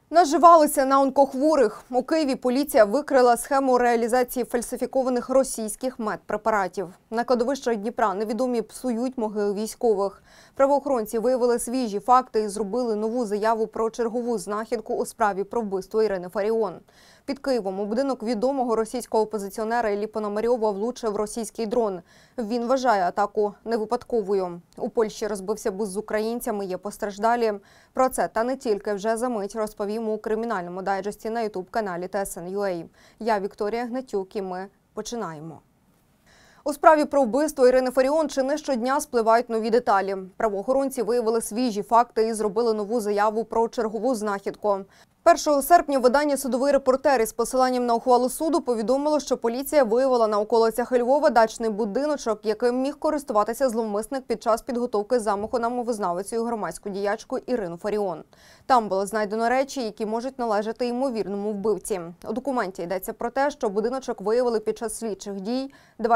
Наживалися на онкохворих. У Києві поліція викрила схему реалізації фальсифікованих російських медпрепаратів. На кладовищах Дніпра невідомі псують могили військових. Правоохоронці виявили свіжі факти і зробили нову заяву про чергову знахідку у справі про вбивство Ірини Фаріон. Під Києвом у будинок відомого російського опозиціонера Іллі Пономарьова влучив російський дрон. Він вважає атаку невипадковою. У Польщі розбився бус з українцями, є постраждалі. Про це та не тільки вже за мить розповім у кримінальному дайджесті на ютуб-каналі ТСН.UA. Я Вікторія Гнатюк і ми починаємо. У справі про вбивство Ірини Фаріон чи не щодня спливають нові деталі. Правоохоронці виявили свіжі факти і зробили нову заяву про чергову знахідку. 1 серпня видання «Судовий репортер» із посиланням на ухвалу суду повідомило, що поліція виявила на околицях Львова дачний будиночок, яким міг користуватися зловмисник під час підготовки замаху на мовознавицю і громадську діячку Ірину Фаріон. Там було знайдено речі, які можуть належати ймовірному вбивці. У документі йдеться про те, що будиночок виявили під час слідчих дій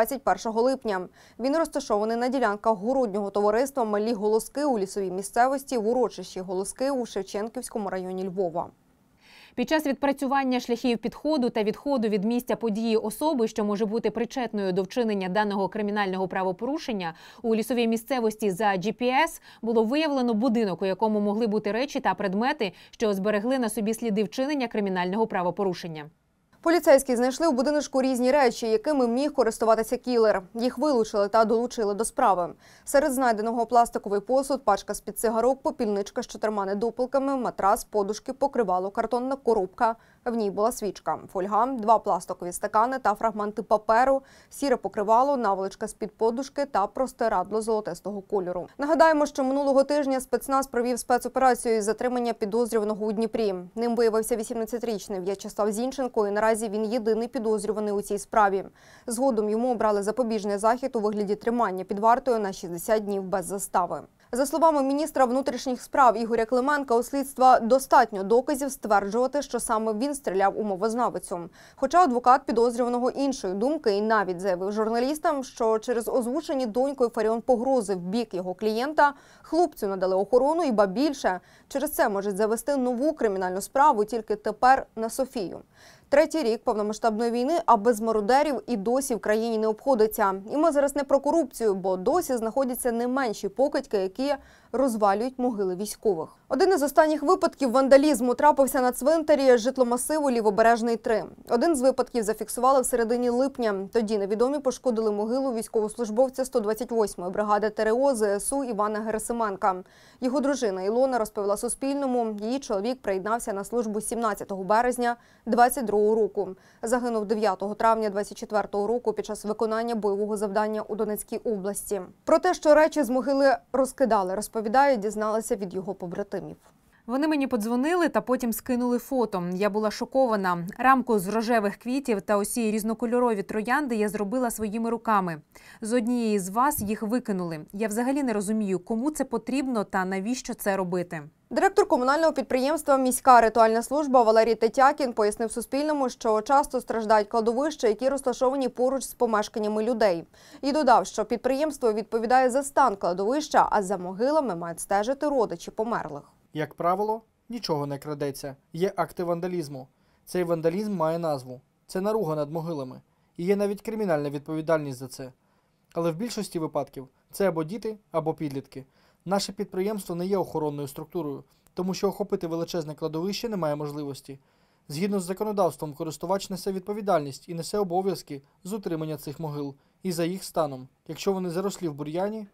21 липня. Він розташований на ділянках городнього товариства «Малі Голоски» у лісовій місцевості в урочищі Голоски у Шевченківському районі Львова. Під час відпрацювання шляхів підходу та відходу від місця події особи, що може бути причетною до вчинення даного кримінального правопорушення, у лісовій місцевості за GPS було виявлено будинок, у якому могли бути речі та предмети, що зберегли на собі сліди вчинення кримінального правопорушення. Поліцейські знайшли у будиночку різні речі, якими міг користуватися кілер. Їх вилучили та долучили до справи. Серед знайденого пластиковий посуд, пачка з-під цигарок, попільничка з 4 недопалками, матрас, подушки, покривало, картонна коробка. В ній була свічка, фольга, 2 пластикові стакани та фрагменти паперу, сіре покривало, наволочка з-під подушки та простирадло золотистого кольору. Нагадаємо, що минулого тижня спецназ провів спецоперацію із затримання підозрюваного у Дніпрі. Ним виявився 18-річний В'ячеслав Зінченко, і наразі він єдиний підозрюваний у цій справі. Згодом йому обрали запобіжний захід у вигляді тримання під вартою на 60 днів без застави. За словами міністра внутрішніх справ Ігоря Клименка, у слідства достатньо доказів стверджувати, що саме він стріляв у мовознавицю. Хоча адвокат підозрюваного іншої думки і навіть заявив журналістам, що через озвучені донькою Фаріон погрози в бік його клієнта хлопцю надали охорону і ба більше. Через це можуть завести нову кримінальну справу тільки тепер на Софію. 3-й рік повномасштабної війни, а без мародерів і досі в країні не обходиться. І ми зараз не про корупцію, бо досі знаходяться не менші покидьки, які розвалюють могили військових. Один із останніх випадків вандалізму трапився на цвинтарі житломасиву Лівобережний 3. Один з випадків зафіксували в середині липня. Тоді невідомі пошкодили могилу військовослужбовця 128-ї бригади ТРО ЗСУ Івана Герасименка. Його дружина Ілона розповіла Суспільному, її чоловік приєднався на службу 17 березня 22-го року. Загинув 9 травня 24-го року під час виконання бойового завдання у Донецькій області. Про те, що речі з могили розкидали, розповідає, дізналася від його побратимів. Вони мені подзвонили та потім скинули фото. Я була шокована. Рамку з рожевих квітів та усі різнокольорові троянди я зробила своїми руками. З однієї з вас їх викинули. Я взагалі не розумію, кому це потрібно та навіщо це робити. Директор комунального підприємства «Міська ритуальна служба» Валерій Тетякін пояснив Суспільному, що часто страждають кладовища, які розташовані поруч з помешканнями людей. І додав, що підприємство відповідає за стан кладовища, а за могилами мають стежити родичі померлих. Як правило, нічого не крадеться. Є акти вандалізму. Цей вандалізм має назву. Це наруга над могилами. І є навіть кримінальна відповідальність за це. Але в більшості випадків це або діти, або підлітки. Наше підприємство не є охоронною структурою, тому що охопити величезне кладовище немає можливості. Згідно з законодавством, користувач несе відповідальність і несе обов'язки з утримання цих могил і за їх станом. Якщо вони зарослі в бур'яні,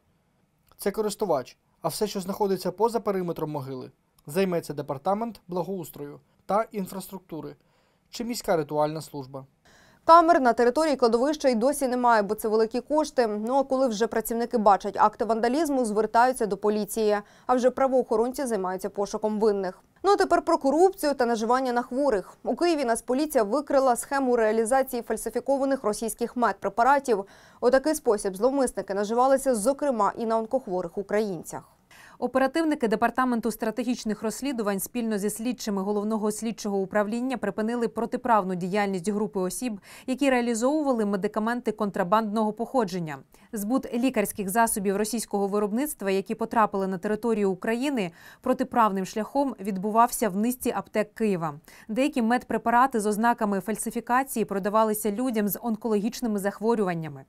це користувач, а все, що знаходиться поза периметром могили, займеться департамент благоустрою та інфраструктури чи міська ритуальна служба. Камер на території кладовища й досі немає, бо це великі кошти. Ну а коли вже працівники бачать акти вандалізму, звертаються до поліції. А вже правоохоронці займаються пошуком винних. Ну а тепер про корупцію та наживання на хворих. У Києві Нацполіція викрила схему реалізації фальсифікованих російських медпрепаратів. У такий спосіб зловмисники наживалися, зокрема, і на онкохворих українцях. Оперативники Департаменту стратегічних розслідувань спільно зі слідчими Головного слідчого управління припинили протиправну діяльність групи осіб, які реалізовували медикаменти контрабандного походження. Збут лікарських засобів російського виробництва, які потрапили на територію України, протиправним шляхом відбувався в низці аптек Києва. Деякі медпрепарати з ознаками фальсифікації продавалися людям з онкологічними захворюваннями.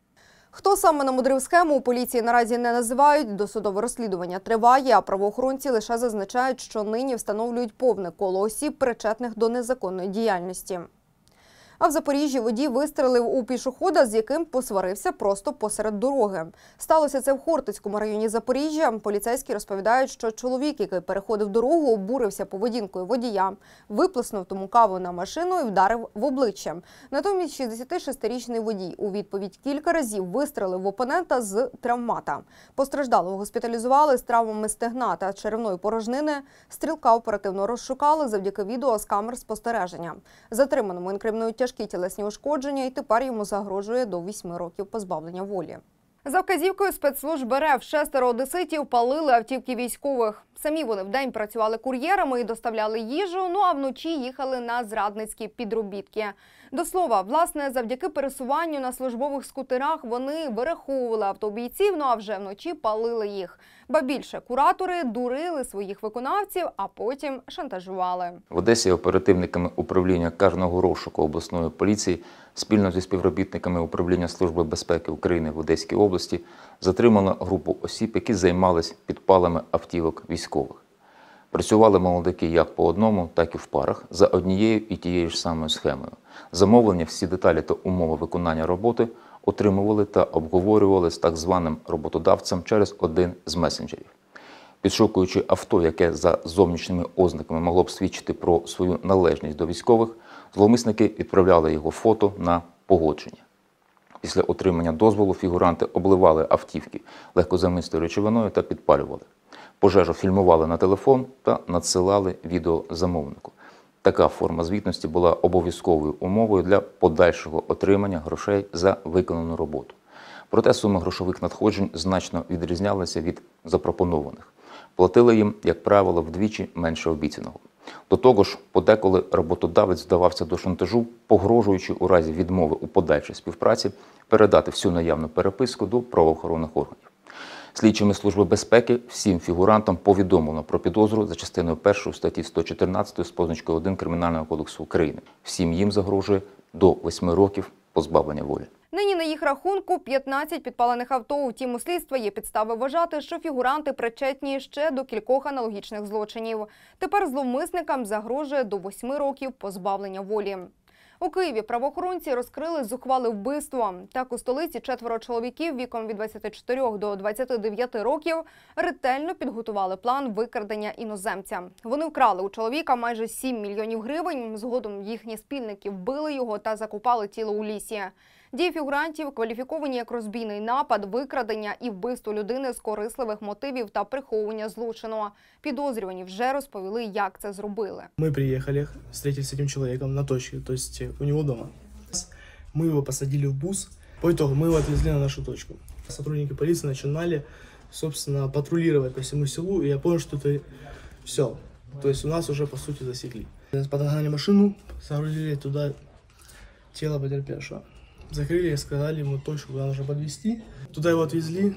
Хто саме намудрив схему, у поліції наразі не називають. Досудове розслідування триває, а правоохоронці лише зазначають, що нині встановлюють повне коло осіб, причетних до незаконної діяльності. А в Запоріжжі водій вистрелив у пішохода, з яким посварився просто посеред дороги. Сталося це в Хортицькому районі Запоріжжя. Поліцейські розповідають, що чоловік, який переходив дорогу, обурився поведінкою водія, виплеснув тому каву на машину і вдарив в обличчя. Натомість 66-річний водій у відповідь кілька разів вистрелив в опонента з травмата. Постраждалого госпіталізували з травмами стегна та черевної порожнини. Стрілка оперативно розшукали завдяки відео з камер спостереження. Затриманому інкримінують тяжкі тілесні ушкодження, і тепер йому загрожує до 8 років позбавлення волі. За вказівкою спецслужб РФ 6 одеситів палили автівки військових. Самі вони вдень працювали кур'єрами і доставляли їжу, а вночі їхали на зрадницькі підробітки. До слова, власне, завдяки пересуванню на службових скутерах вони вираховували автобійців, а вже вночі палили їх. Ба більше, куратори дурили своїх виконавців, а потім шантажували. В Одесі оперативниками управління карного розшуку обласної поліції спільно зі співробітниками управління Служби безпеки України в Одеській області затримано групу осіб, які займались підпалами автівок військових. Працювали молодики як по одному, так і в парах за однією і тією ж самою схемою. Замовлення, всі деталі та умови виконання роботи отримували та обговорювали з так званим роботодавцем через один з месенджерів. Підшукуючи авто, яке за зовнішніми ознаками могло б свідчити про свою належність до військових, зловмисники відправляли його фото на погодження. Після отримання дозволу фігуранти обливали автівки легкозамистою речовиною та підпалювали. Пожежу фільмували на телефон та надсилали відео замовнику. Така форма звітності була обов'язковою умовою для подальшого отримання грошей за виконану роботу. Проте суми грошових надходжень значно відрізнялися від запропонованих. Платили їм, як правило, вдвічі менше обіцяного. До того ж, подеколи роботодавець вдавався до шантажу, погрожуючи у разі відмови у подальшій співпраці передати всю наявну переписку до правоохоронних органів. Слідчими Служби безпеки всім фігурантам повідомлено про підозру за частиною 1 статті 114 з позначкою 1 Кримінального кодексу України. Всім їм загрожує до 8 років позбавлення волі. Нині на їх рахунку 15 підпалених авто. Втім, у слідства є підстави вважати, що фігуранти причетні ще до кількох аналогічних злочинів. Тепер зловмисникам загрожує до 8 років позбавлення волі. У Києві правоохоронці розкрили зухвале вбивство. Так, у столиці 4 чоловіків віком від 24 до 29 років ретельно підготували план викрадення іноземця. Вони вкрали у чоловіка майже 7 мільйонів гривень. Згодом їхні спільники вбили його та закопали тіло у лісі. Дії фігурантів кваліфіковані як розбійний напад, викрадення і вбивство людини з корисливих мотивів та приховування злочину. Підозрювані вже розповіли, як це зробили. Мы приехали, встретились с этим человеком на точке, то есть у него дома. Мы его посадили в бус, по итогу мы его отвезли на нашу точку. Сотрудники полиции начинали, собственно, патрулировать по всему селу, и я понял, что это все. То есть у нас уже, по сути, засекли. Подогнали машину, загрузили туда тело потерпевшего. Закрыли и сказали ему точку, куда нужно подвезти. Туда его отвезли,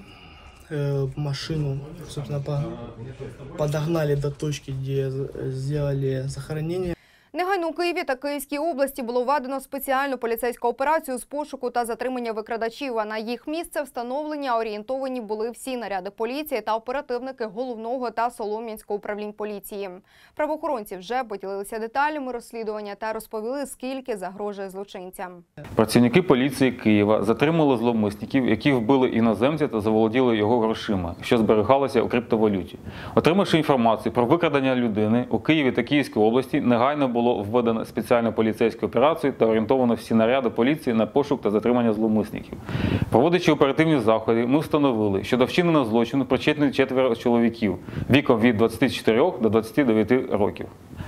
машину, собственно, подогнали до точки, где сделали захоронение. Негайно у Києві та Київській області було введено спеціальну поліцейську операцію з пошуку та затримання викрадачів. А на їх місце встановлення орієнтовані були всі наряди поліції та оперативники Головного та Солом'янського управлінь поліції. Правоохоронці вже поділилися деталями розслідування та розповіли, скільки загрожує злочинцям. Працівники поліції Києва затримали зловмисників, які вбили іноземця та заволоділи його грошима, що зберігалося у криптовалюті. Отримавши інформацію про викрадення людини, у Києві та Київській області негайно було введено спеціальну поліцейську операцію та орієнтовано всі наряди поліції на пошук та затримання зловмисників. Проводячи оперативні заходи, ми встановили, що до вчиненого злочину причетні 4 чоловіків віком від 24 до 29 років.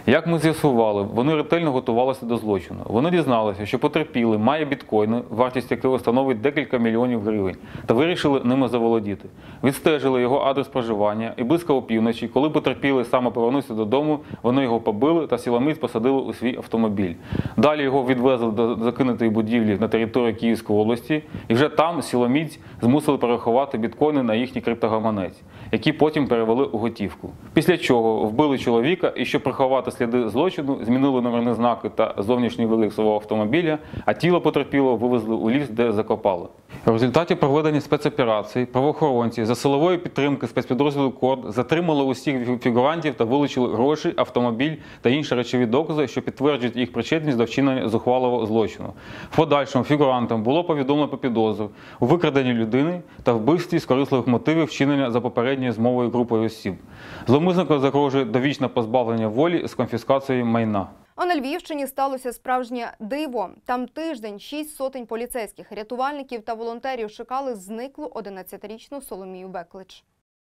Як ми з'ясували, вони ретельно готувалися до злочину. Вони дізналися, що потерпілий має біткоїни, вартість якого становить декілька мільйонів гривень, та вирішили ними заволодіти. Відстежили його адрес проживання і близько опівночі, коли потерпілий саме повернувся додому, вони його побили та силоміць посадили у свій автомобіль. Далі його відвезли до закинутої будівлі на території Київської області, і вже там силоміць змусили перерахувати біткоїни на їхній криптогаманець, які потім перевели у готівку. Після чого вбили чоловіка і, щоб приховати сліди злочину, змінили номерні знаки та зовнішній вигляд свого автомобіля, а тіло потерпілого вивезли у ліс, де закопали. В результаті проведення спецоперації правоохоронці за силової підтримки спецпідрозділу КОРД затримали усіх фігурантів та вилучили гроші, автомобіль та інші речові докази, що підтверджують їх причетність до вчинення зухвалого злочину. В подальшому фігурантам було повідомлено про підозру у викраденні людини та вбивстві з корисливих мотивів вчинення за попередньою змовою групою осіб. Зловмиснику загрожує довічне позбавлення волі з конфіскацією майна. А на Львівщині сталося справжнє диво. Там тиждень 6 сотень поліцейських, рятувальників та волонтерів шукали зниклу 11-річну Соломію Беклич.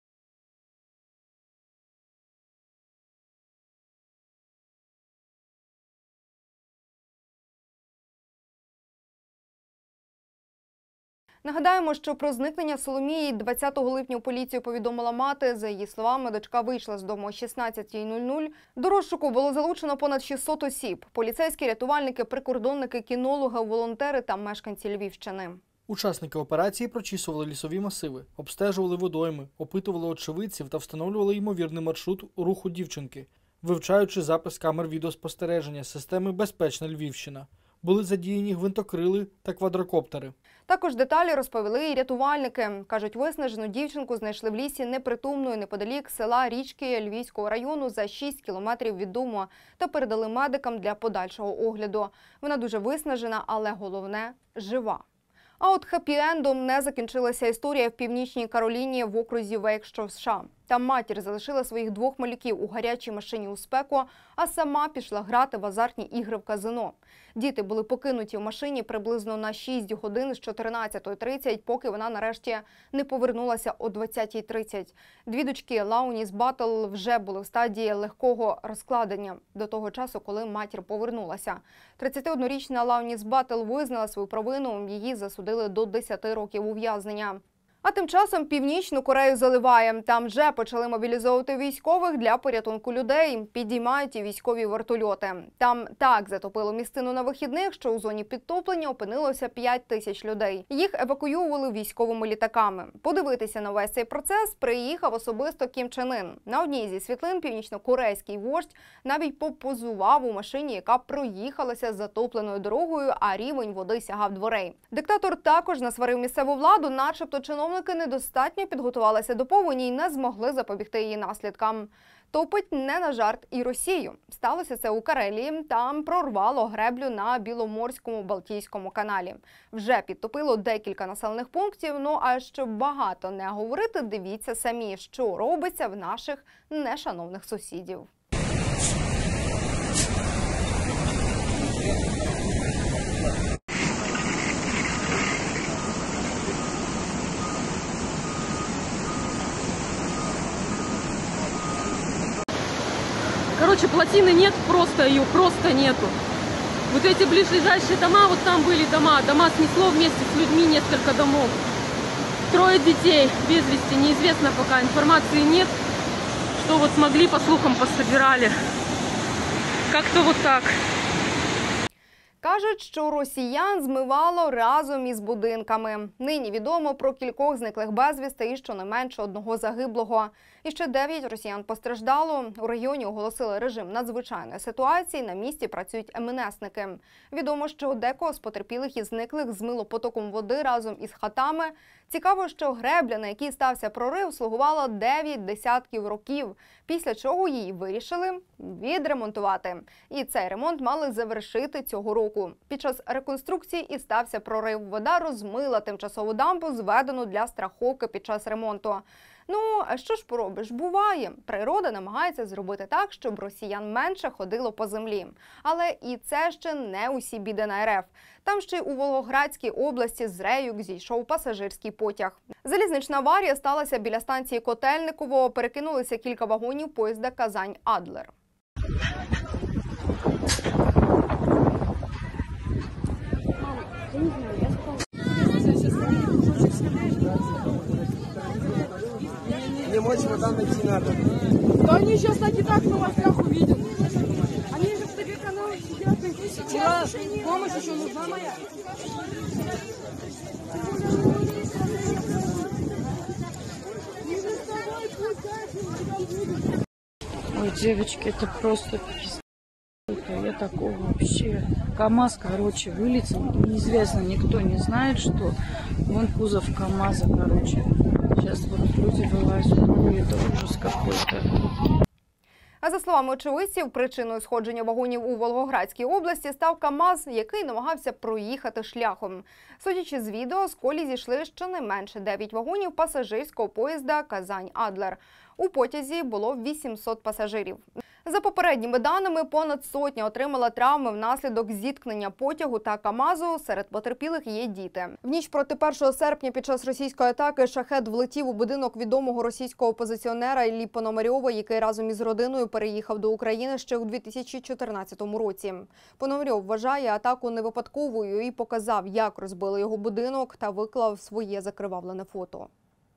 Нагадаємо, що про зникнення Соломії 20 липня у поліцію повідомила мати. За її словами, дочка вийшла з дому о 16:00. До розшуку було залучено понад 600 осіб. Поліцейські, рятувальники, прикордонники, кінологи, волонтери та мешканці Львівщини. Учасники операції прочісували лісові масиви, обстежували водойми, опитували очевидців та встановлювали ймовірний маршрут руху дівчинки, вивчаючи запис камер відеоспостереження системи «Безпечна Львівщина». Були задіяні гвинтокрили та квадрокоптери. Також деталі розповіли і рятувальники. Кажуть, виснажену дівчинку знайшли в лісі непритомною неподалік села Річки Львівського району за 6 кілометрів від дому та передали медикам для подальшого огляду. Вона дуже виснажена, але головне – жива. А от хеппі-ендом не закінчилася історія в Північній Кароліні в окрузі Вейк, що в США. Там матір залишила своїх 2 малюків у гарячій машині у спеку, а сама пішла грати в азартні ігри в казино. Діти були покинуті в машині приблизно на 6 годин з 14:30, поки вона нарешті не повернулася о 20:30. 2 дочки Лауніс Баттл вже були в стадії легкого розкладення до того часу, коли матір повернулася. 31-річна Лауніс Баттл визнала свою провину, її засудили до 10 років ув'язнення. А тим часом Північну Корею заливає. Там вже почали мобілізовувати військових для порятунку людей. Підіймають і військові вертольоти. Там так затопило місцину на вихідних, що у зоні підтоплення опинилося 5 тисяч людей. Їх евакуювали військовими літаками. Подивитися на весь цей процес приїхав особисто Кім Чен Ін. На одній зі світлин північно-корейський вождь навіть попозував у машині, яка проїхалася затопленою дорогою, а рівень води сягав дверей. Диктатор також насварив місцеву владу, начебто чиновники недостатньо підготувалися до повені і не змогли запобігти її наслідкам. Топить не на жарт і Росію. Сталося це у Карелії. Там прорвало греблю на Біломорському Балтійському каналі. Вже підтопило декілька населених пунктів. Ну а щоб багато не говорити, дивіться самі, що робиться в наших нешановних сусідів. Короче, плотины нет, просто ее просто нету. Вот эти ближайшие дома, вот там были дома снесло вместе с людьми несколько домов. 3 детей без вести, неизвестно пока, информации нет. Что вот смогли, по слухам, пособирали. Как-то вот так. Кажуть, що росіян змивало разом із будинками. Нині відомо про кількох зниклих безвісти і щонайменше 1 загиблого. І ще 9 росіян постраждало. У районі оголосили режим надзвичайної ситуації, на місці працюють МНСники. Відомо, що декого з потерпілих і зниклих змило потоком води разом із хатами. Цікаво, що гребля, на якій стався прорив, слугувала 9 десятків років, після чого її вирішили відремонтувати. І цей ремонт мали завершити цього року. Під час реконструкції і стався прорив. Вода розмила тимчасову дамбу, зведену для страховки під час ремонту. Ну, а що ж поробиш? Буває. Природа намагається зробити так, щоб росіян менше ходило по землі. Але і це ще не усі біди на РФ. Там ще й у Волгоградській області з рейок зійшов пасажирський потяг. Залізнична аварія сталася біля станції Котельниково. Перекинулися кілька вагонів поїзда Казань-Адлер. Не мочь, там найти надо. Да они сейчас так и так в новостях увидят. Они же в ТВ-каналах сидят. Сейчас помощь еще нужна моя. Ой, девочки, это просто пиздец. Я такого вообще. КамАЗ, короче, вылетел. Неизвестно, никто не знает, что. Вон кузов КамАЗа, короче. Сейчас вот люди вылазят. Ой, это ужас какой-то. А за словами очевидців, причиною сходження вагонів у Волгоградській області став КамАЗ, який намагався проїхати шляхом. Судячи з відео, з колії зійшли щонайменше 9 вагонів пасажирського поїзда «Казань-Адлер». У потязі було 800 пасажирів. За попередніми даними, понад сотня отримала травми внаслідок зіткнення потягу та КамАЗу. Серед потерпілих є діти. В ніч проти 1 серпня під час російської атаки шахед влетів у будинок відомого російського опозиціонера Іллі Пономарьова, який разом із родиною переїхав до України ще у 2014 році. Пономарьов вважає атаку невипадковою і показав, як розбили його будинок, та виклав своє закривавлене фото.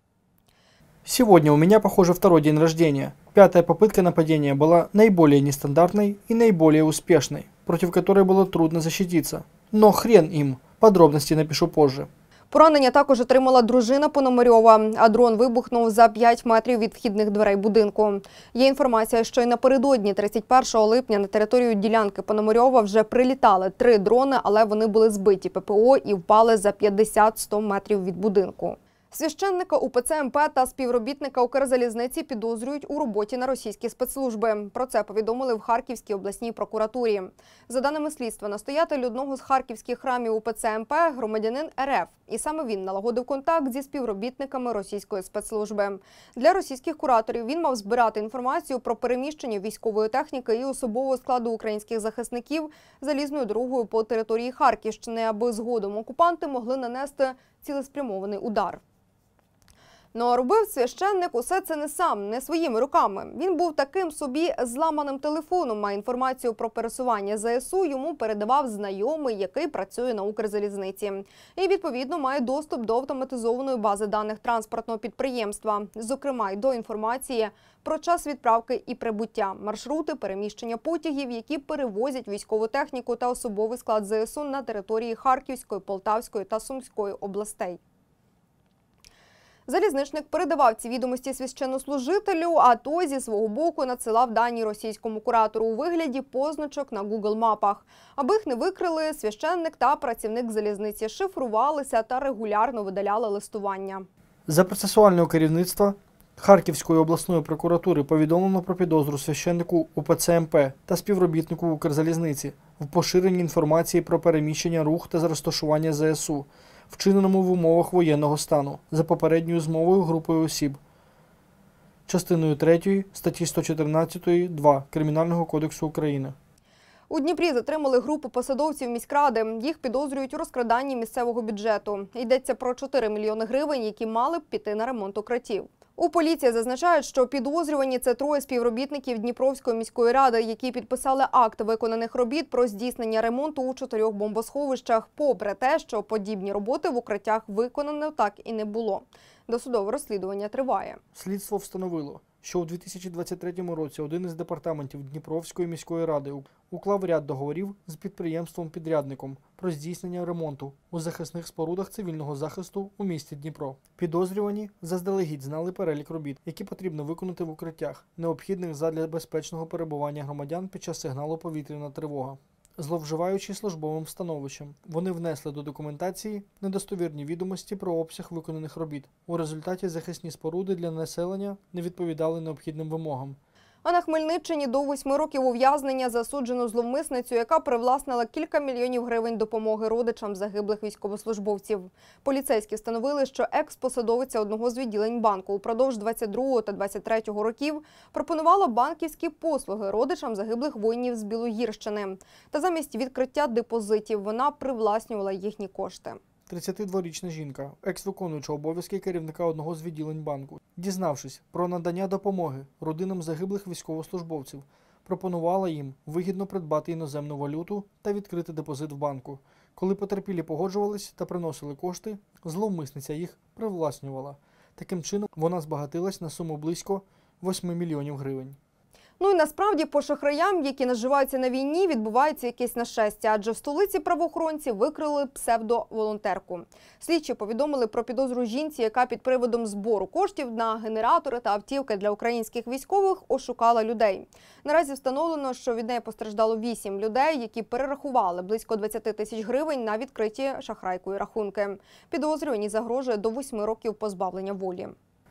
Сегодня у меня, похоже, второй день рождения. 5-я попытка нападения была наиболее нестандартной и наиболее успешной, против которой было трудно защититься. Но хрен им. Подробности напишу позже. Поранення також отримала дружина Пономарьова, а дрон вибухнув за 5 метрів від вхідних дверей будинку. Є інформація, що й напередодні 31 липня на територію ділянки Пономарьова вже прилітали 3 дрони, але вони були збиті ППО і впали за 50-100 метрів від будинку. Священника УПЦ МП та співробітника Укрзалізниці підозрюють у роботі на російські спецслужби. Про це повідомили в Харківській обласній прокуратурі. За даними слідства, настоятель одного з харківських храмів УПЦ МП – громадянин РФ. І саме він налагодив контакт зі співробітниками російської спецслужби. Для російських кураторів він мав збирати інформацію про переміщення військової техніки і особового складу українських захисників залізною дорогою по території Харківщини, аби згодом окупанти могли нанести цілеспрямований удар. Но робив священник усе це не сам, не своїми руками. Він був таким собі зламаним телефоном, а інформацію про пересування ЗСУ йому передавав знайомий, який працює на Укрзалізниці. І, відповідно, має доступ до автоматизованої бази даних транспортного підприємства. Зокрема, й до інформації про час відправки і прибуття, маршрути переміщення потягів, які перевозять військову техніку та особовий склад ЗСУ на території Харківської, Полтавської та Сумської областей. Залізничник передавав ці відомості священнослужителю, а той зі свого боку надсилав дані російському куратору у вигляді позначок на Google-мапах. Аби їх не викрили, священник та працівник залізниці шифрувалися та регулярно видаляли листування. За процесуального керівництва Харківської обласної прокуратури повідомлено про підозру священнику УПЦ МП та співробітнику Укрзалізниці в поширенні інформації про переміщення, рух та розташування ЗСУ, вчиненому в умовах воєнного стану, за попередньою змовою групою осіб. Частиною 3 статті 114.2 Кримінального кодексу України. У Дніпрі затримали групу посадовців міськради. Їх підозрюють у розкраданні місцевого бюджету. Йдеться про 4 мільйони гривень, які мали б піти на ремонт укриттів. У поліції зазначають, що підозрювані – це 3 співробітників Дніпровської міської ради, які підписали акт виконаних робіт про здійснення ремонту у 4 бомбосховищах, попри те, що подібні роботи в укриттях виконано так і не було. Досудове розслідування триває. Слідство встановило, що у 2023 році один із департаментів Дніпровської міської ради уклав ряд договорів з підприємством-підрядником про здійснення ремонту у захисних спорудах цивільного захисту у місті Дніпро. Підозрювані заздалегідь знали перелік робіт, які потрібно виконати в укриттях, необхідних задля безпечного перебування громадян під час сигналу «Повітряна тривога». Зловживаючи службовим становищем, вони внесли до документації недостовірні відомості про обсяг виконаних робіт. У результаті захисні споруди для населення не відповідали необхідним вимогам. А на Хмельниччині до 8 років ув'язнення засуджено зловмисницю, яка привласнила кілька мільйонів гривень допомоги родичам загиблих військовослужбовців. Поліцейські встановили, що екс-посадовиця одного з відділень банку упродовж 22 та 23 років пропонувала банківські послуги родичам загиблих воїнів з Білогірщини. Та замість відкриття депозитів вона привласнювала їхні кошти. 32-річна жінка, екс-виконуюча обов'язки керівника одного з відділень банку, дізнавшись про надання допомоги родинам загиблих військовослужбовців, пропонувала їм вигідно придбати іноземну валюту та відкрити депозит в банку. Коли потерпілі погоджувались та приносили кошти, зловмисниця їх привласнювала. Таким чином вона збагатилась на суму близько 8 мільйонів гривень. Ну і насправді по шахраям, які наживаються на війні, відбувається якесь нашестя, адже в столиці правоохоронці викрили псевдоволонтерку. Слідчі повідомили про підозру жінці, яка під приводом збору коштів на генератори та автівки для українських військових ошукала людей. Наразі встановлено, що від неї постраждало 8 людей, які перерахували близько 20 тисяч гривень на відкриті шахрайкою рахунки. Підозрюваній загрожує до 8 років позбавлення волі.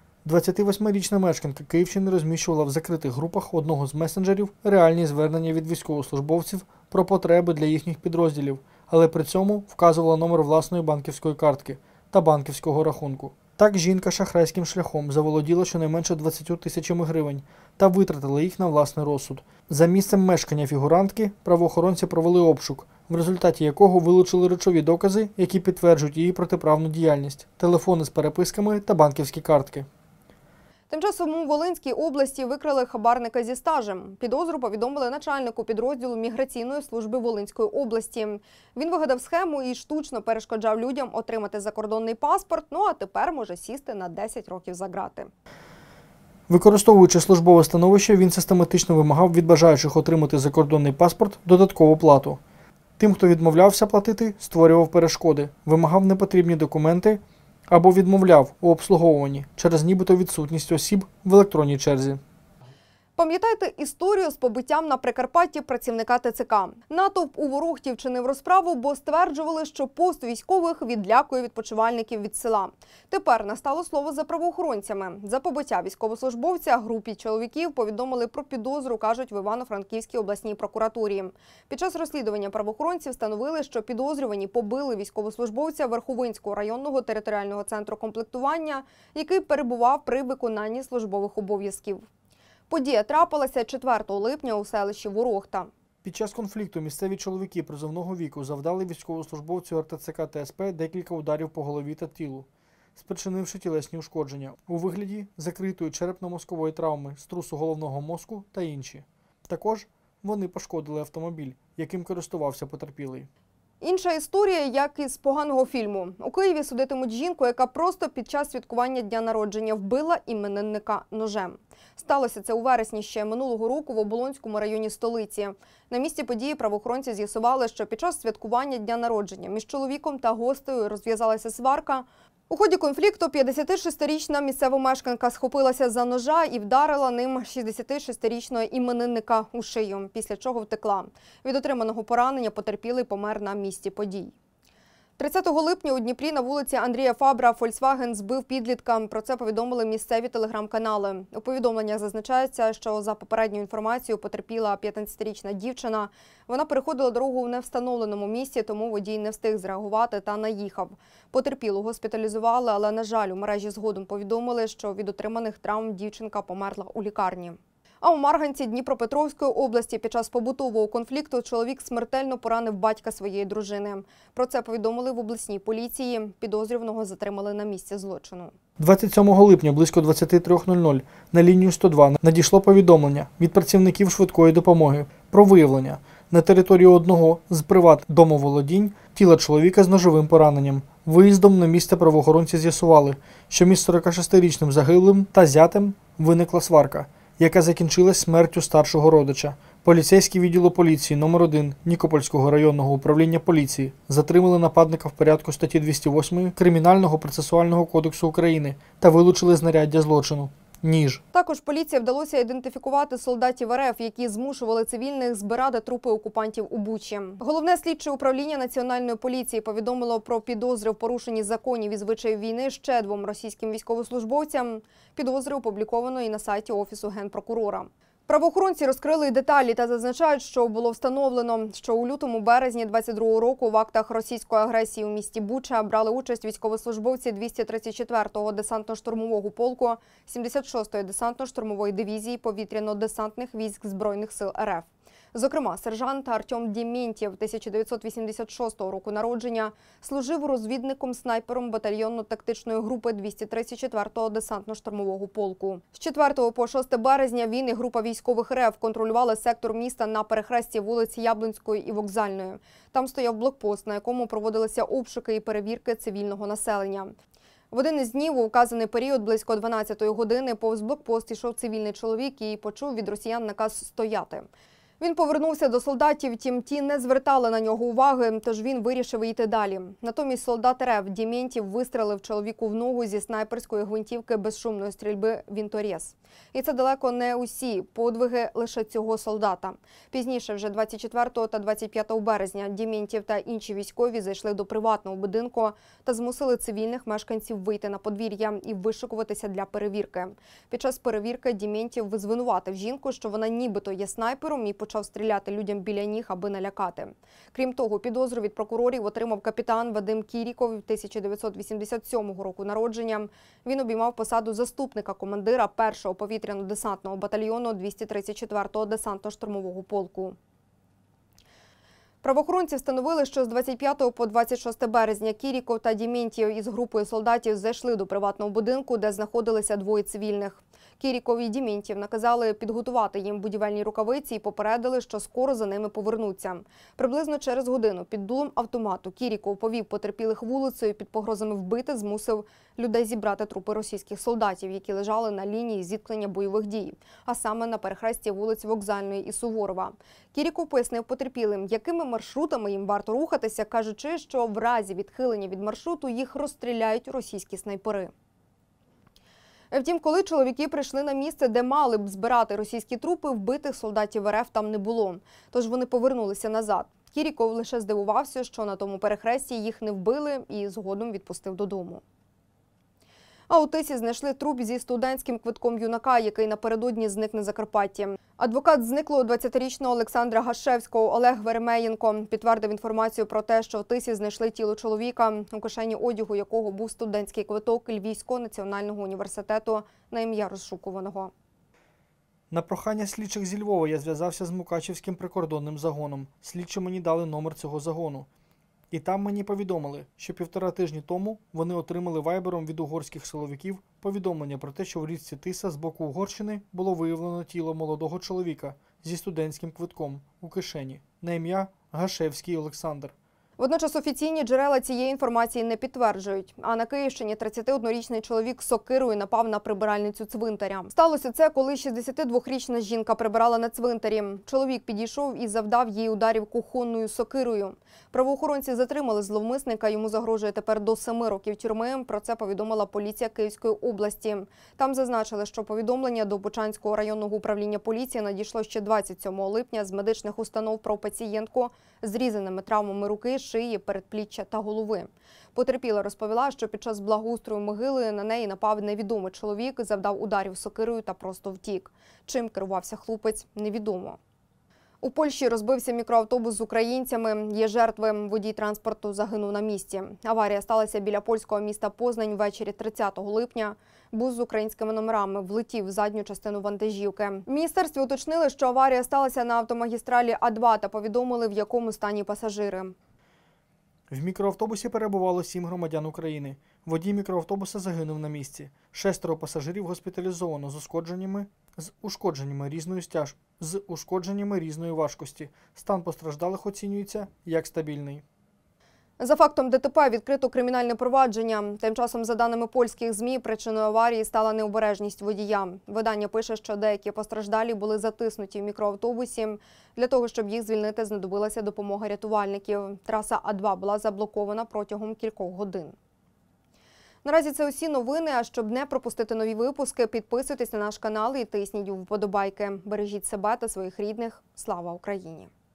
28-річна мешканка Київщини розміщувала в закритих групах одного з месенджерів реальні звернення від військовослужбовців про потреби для їхніх підрозділів, але при цьому вказувала номер власної банківської картки та банківського рахунку. Так жінка шахрайським шляхом заволоділа щонайменше 20 тисячами гривень та витратила їх на власний розсуд. За місцем мешкання фігурантки правоохоронці провели обшук, в результаті якого вилучили речові докази, які підтверджують її протиправну діяльність, телефони з переписками та банківські картки. Тим часом у Волинській області викрили хабарника зі стажем. Підозру повідомили начальнику підрозділу міграційної служби Волинської області. Він вигадав схему і штучно перешкоджав людям отримати закордонний паспорт, ну а тепер може сісти на 10 років за ґрати. Використовуючи службове становище, він систематично вимагав від бажаючих отримати закордонний паспорт додаткову плату. Тим, хто відмовлявся платити, створював перешкоди, вимагав непотрібні документи або відмовляв у обслуговуванні через нібито відсутність осіб в електронній черзі. Пам'ятаєте історію з побиттям на Прикарпатті працівника ТЦК? Натовп у Ворохті вчинив розправу, бо стверджували, що пост військових відлякує відпочивальників від села. Тепер настало слово за правоохоронцями. За побиття військовослужбовця групі чоловіків повідомили про підозру, кажуть в Івано-Франківській обласній прокуратурі. Під час розслідування правоохоронці встановили, що підозрювані побили військовослужбовця Верховинського районного територіального центру комплектування, який перебував при виконанні службових обов'язків. Подія трапилася 4 липня у селищі Ворохта. Під час конфлікту місцеві чоловіки призовного віку завдали військовослужбовцю РТЦК та СП декілька ударів по голові та тілу, спричинивши тілесні ушкодження у вигляді закритої черепно-мозкової травми, струсу головного мозку та інші. Також вони пошкодили автомобіль, яким користувався потерпілий. Інша історія, як із поганого фільму. У Києві судитимуть жінку, яка просто під час святкування дня народження вбила іменинника ножем. Сталося це у вересні ще минулого року в Оболонському районі столиці. На місці події правоохоронці з'ясували, що під час святкування дня народження між чоловіком та гостею розв'язалася сварка. У ході конфлікту 56-річна місцева мешканка схопилася за ножа і вдарила ним 66-річного іменинника у шию, після чого втекла. Від отриманого поранення потерпілий помер на місці подій. 30 липня у Дніпрі на вулиці Андрія Фабра Volkswagen збив підлітка. Про це повідомили місцеві телеграм-канали. У повідомленнях зазначається, що за попередньою інформацією потерпіла 15-річна дівчина. Вона переходила дорогу у невстановленому місці, тому водій не встиг зреагувати та наїхав. Потерпілу госпіталізували, але, на жаль, у мережі згодом повідомили, що від отриманих травм дівчинка померла у лікарні. А у Марганці Дніпропетровської області під час побутового конфлікту чоловік смертельно поранив батька своєї дружини. Про це повідомили в обласній поліції. Підозрюваного затримали на місці злочину. 27 липня близько 23:00 на лінію 102 надійшло повідомлення від працівників швидкої допомоги про виявлення на території одного з приват-домоволодінь тіла чоловіка з ножовим пораненням. Виїздом на місце правоохоронці з'ясували, що між 46-річним загиблим та зятем виникла сварка, яка закінчилась смертю старшого родича. Поліцейські відділу поліції номер 1 Нікопольського районного управління поліції затримали нападника в порядку статті 208 Кримінального процесуального кодексу України та вилучили знаряддя злочину – ніж. Також поліції вдалося ідентифікувати солдатів РФ, які змушували цивільних збирати трупи окупантів у Бучі. Головне слідче управління Національної поліції повідомило про підозри в порушенні законів і звичаїв війни ще 2 російським військовослужбовцям. Підозри опубліковано і на сайті Офісу Генпрокурора. Правоохоронці розкрили деталі та зазначають, що було встановлено, що у лютому-березні 22-го року в актах російської агресії у місті Буча брали участь військовослужбовці 234-го десантно-штурмового полку 76-ї десантно-штурмової дивізії повітряно-десантних військ Збройних сил РФ. Зокрема, сержант Артем Дементьєв, 1986 року народження, служив розвідником-снайпером батальйонно-тактичної групи 234-го десантно-штурмового полку. З 4 по 6 березня він і група військових РФ контролювали сектор міста на перехресті вулиць Яблунської і Вокзальної. Там стояв блокпост, на якому проводилися обшуки і перевірки цивільного населення. В один із днів, у вказаний період, близько 12-ї години, повз блокпост йшов цивільний чоловік і почув від росіян наказ стояти. Він повернувся до солдатів, втім ті не звертали на нього уваги, тож він вирішив йти далі. Натомість солдат РФ Дементьєв вистрелив чоловіку в ногу зі снайперської гвинтівки безшумної стрільби «Вінторез». І це далеко не усі подвиги лише цього солдата. Пізніше, вже 24 та 25 березня, Дементьєв та інші військові зайшли до приватного будинку та змусили цивільних мешканців вийти на подвір'я і вишикуватися для перевірки. Під час перевірки Дементьєв звинуватив жінку, що вона нібито є снайпером і почав стріляти людям біля ніг, аби налякати. Крім того, підозру від прокурорів отримав капітан Вадим Кіріков, 1987 року народження. Він обіймав посаду заступника командира 1-го повітряно-десантного батальйону 234-го десантно-штурмового полку. Правоохоронці встановили, що з 25 по 26 березня Кіріков та Дементьєв із групою солдатів зайшли до приватного будинку, де знаходилися двоє цивільних. Кіріков і Дементьєв наказали підготувати їм будівельні рукавиці і попередили, що скоро за ними повернуться. Приблизно через годину під дулом автомату Кіріков повів потерпілих вулицею, під погрозами вбити змусив людей зібрати трупи російських солдатів, які лежали на лінії зіткнення бойових дій, а саме на перехресті вулиць Вокзальної і Суворова. Кіріков пояснив потерпілим, якими маршрутами їм варто рухатися, кажучи, що в разі відхилення від маршруту їх розстріляють російські снайпери. Втім, коли чоловіки прийшли на місце, де мали б збирати російські трупи, вбитих солдатів РФ там не було. Тож вони повернулися назад. Кіріков лише здивувався, що на тому перехресті їх не вбили і згодом відпустив додому. А у Тисі знайшли труп зі студентським квитком юнака, який напередодні зник на Закарпатті. Адвокат зниклого 20-річного Олександра Гашевського Олег Веремеєнко підтвердив інформацію про те, що в Тисі знайшли тіло чоловіка, у кишені одягу якого був студентський квиток Львівського національного університету на ім'я розшукуваного. На прохання слідчих зі Львова я зв'язався з Мукачівським прикордонним загоном. Слідчі мені дали номер цього загону. І там мені повідомили, що 1,5 тижні тому вони отримали вайбером від угорських силовиків повідомлення про те, що в річці Тиса з боку Угорщини було виявлено тіло молодого чоловіка зі студентським квитком у кишені на ім'я Гашевський Олександр. Водночас офіційні джерела цієї інформації не підтверджують. А на Київщині 31-річний чоловік з сокирою напав на прибиральницю цвинтаря. Сталося це, коли 62-річна жінка прибирала на цвинтарі. Чоловік підійшов і завдав їй ударів кухонною сокирою. Правоохоронці затримали зловмисника, йому загрожує тепер до 7 років тюрми. Про це повідомила поліція Київської області. Там зазначили, що повідомлення до Бучанського районного управління поліції надійшло ще 27 липня з медичних установ про пацієнтку з різаними травмами руки, шиї, передпліччя та голови. Потерпіла розповіла, що під час благоустрою могили на неї напав невідомий чоловік, завдав ударів сокирою та просто втік. Чим керувався хлопець, невідомо. У Польщі розбився мікроавтобус з українцями. Є жертви. Водій транспорту загинув на місці. Аварія сталася біля польського міста Познань ввечері 30 липня. Бус з українськими номерами влетів в задню частину вантажівки. В міністерстві уточнили, що аварія сталася на автомагістралі А2 та повідомили, в якому стані пасажири. В мікроавтобусі перебувало 7 громадян України. Водій мікроавтобуса загинув на місці. 6 пасажирів госпіталізовано з ушкодженнями різної важкості. Стан постраждалих оцінюється як стабільний. За фактом ДТП відкрито кримінальне провадження. Тим часом, за даними польських ЗМІ, причиною аварії стала необережність водія. Видання пише, що деякі постраждалі були затиснуті в мікроавтобусі. Для того, щоб їх звільнити, знадобилася допомога рятувальників. Траса А2 була заблокована протягом кількох годин. Наразі це усі новини, а щоб не пропустити нові випуски, підписуйтесь на наш канал і тисніть вподобайки. Бережіть себе та своїх рідних. Слава Україні!